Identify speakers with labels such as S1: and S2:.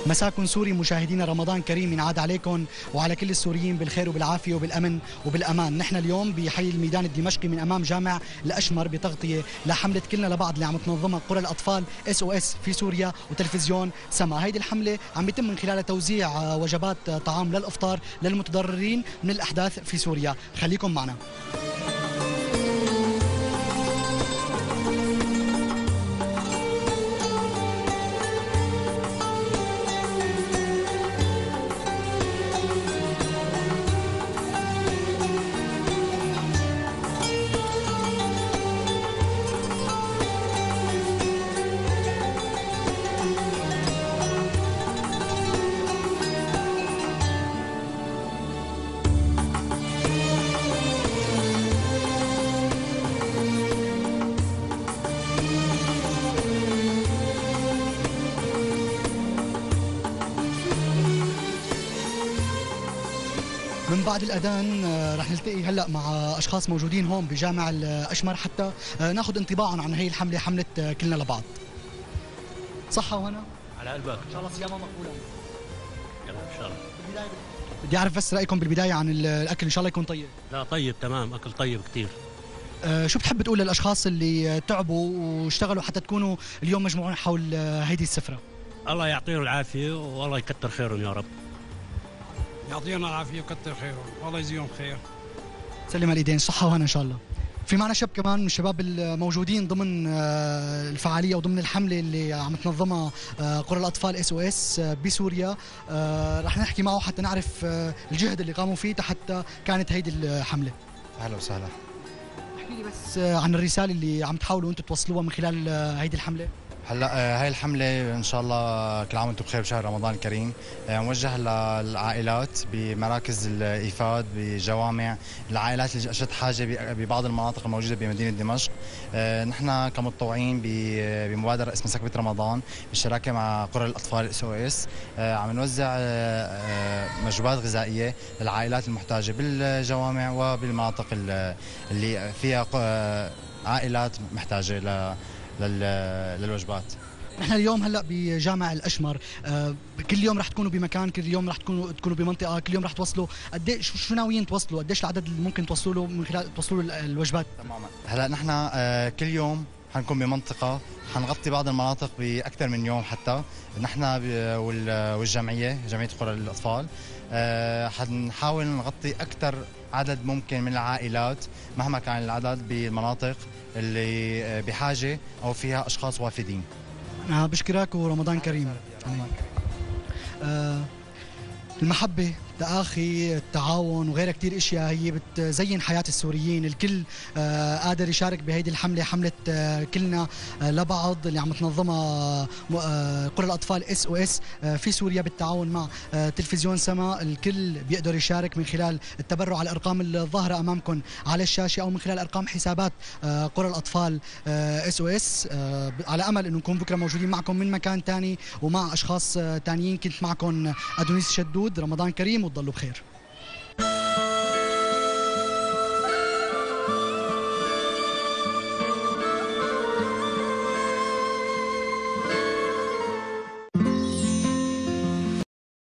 S1: مساكن سوري مشاهدينا، رمضان كريم ينعاد عليكم وعلى كل السوريين بالخير وبالعافيه وبالامن وبالامان. نحن اليوم بحي الميدان الدمشقي من امام جامع الاشمر بتغطيه لحمله كلنا لبعض اللي عم تنظمها قرى الاطفال SOS في سوريا وتلفزيون سما. هيدي الحمله عم يتم من خلالها توزيع وجبات طعام للافطار للمتضررين من الاحداث في سوريا. خليكم معنا. من بعد الأذان رح نلتقي هلا مع أشخاص موجودين هون بجامع الأشمر حتى ناخذ انطباعهم عن هي الحملة، حملة كلنا لبعض. صحة وهنا؟
S2: على قلبك.
S1: إن شاء الله صيامة مقبولة.
S2: يلا إن شاء الله.
S1: بدي أعرف بس رأيكم بالبداية عن الأكل، إن شاء الله يكون طيب.
S2: لا طيب تمام، أكل طيب كثير.
S1: شو بتحب تقول للأشخاص اللي تعبوا واشتغلوا حتى تكونوا اليوم مجموعين حول هيدي السفرة؟
S2: الله يعطيهم العافية والله يكتر خيرهم يا رب.
S3: يعطينا العافيه وكثر خيرهم والله يجزيهم خير.
S1: سلم الإيدين، صحة وهنا إن شاء الله. في معنا شاب كمان من الشباب الموجودين ضمن الفعالية وضمن الحملة اللي عم تنظمها قرى الأطفال SOS بسوريا. رح نحكي معه حتى نعرف الجهد اللي قاموا فيه حتى كانت هيدي الحملة.
S4: أهلا وسهلا.
S1: احكي لي بس عن الرسالة اللي عم تحاولوا أنتم توصلوها من خلال هيدي الحملة.
S4: هلا هاي الحملة إن شاء الله كل عام وأنتم بخير بشهر رمضان الكريم، موجه للعائلات بمراكز الإيفاد بجوامع، العائلات اللي أشد حاجة ببعض المناطق الموجودة بمدينة دمشق. نحن كمتطوعين بمبادرة اسمها سكبة رمضان بالشراكة مع قرى الأطفال SOS عم نوزع وجبات غذائية للعائلات المحتاجة بالجوامع وبالمناطق اللي فيها عائلات محتاجة للوجبات.
S1: نحن اليوم هلا بجامع الاشمر، كل يوم رح تكونوا بمكان، كل يوم رح تكونوا بمنطقه، كل يوم رح توصلوا قديش، شو ناويين توصلوا؟ قديش العدد اللي ممكن توصلوا له من خلال توصلوا الوجبات؟
S4: تماما. هلا نحن كل يوم حنكون بمنطقه، حنغطي بعض المناطق باكثر من يوم. حتى نحن والجمعيه، جمعيه قرى الاطفال، حنحاول نغطي اكثر عدد ممكن من العائلات مهما كان العدد بالمناطق اللي بحاجه او فيها اشخاص وافدين.
S1: بشكرك ورمضان كريم. المحبة، التآخي، التعاون وغيرها كتير اشياء هي بتزين حياة السوريين. الكل قادر يشارك بهيدي الحملة، حملة كلنا لبعض اللي عم تنظمها قرى الأطفال SOS في سوريا بالتعاون مع تلفزيون سما. الكل بيقدر يشارك من خلال التبرع على الأرقام الظاهرة أمامكم على الشاشة أو من خلال أرقام حسابات قرى الأطفال SOS. على أمل أنه نكون بكرة موجودين معكم من مكان تاني ومع أشخاص تانيين. كنت معكم أدونيس شدود. رمضان كريم وتضلوا بخير.